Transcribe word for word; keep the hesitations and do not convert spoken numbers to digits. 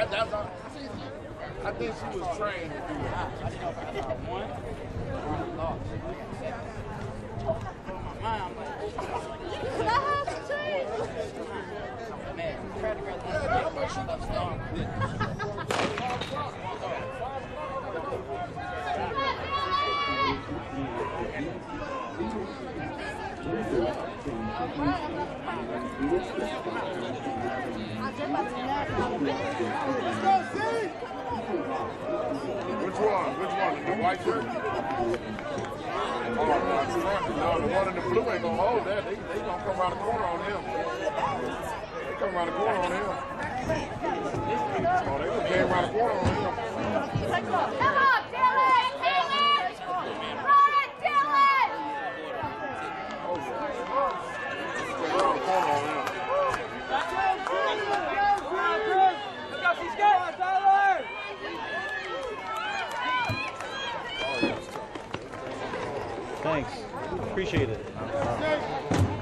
that, that's all. I think she was trained to do that. One. Could I have some change? Man, try to grab that. Which one? Which one? The white shirt? Oh, no, the one in the blue ain't gonna hold that. They, they gonna come around the corner on him. They come around the corner on him. Oh, they came around the corner on him. Come on, Dylan! Dylan! Ryan, Dylan! Oh, yeah. Came around the corner on him. Look out, she's good, Tyler! Thanks. Appreciate it.